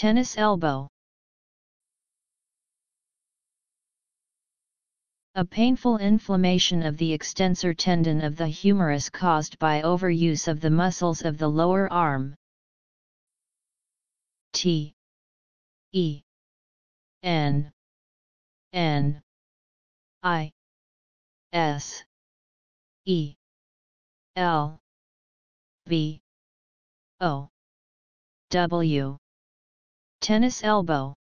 Tennis elbow. A painful inflammation of the extensor tendon of the humerus caused by overuse of the muscles of the lower arm. T E N N I S E L V O W. Tennis elbow.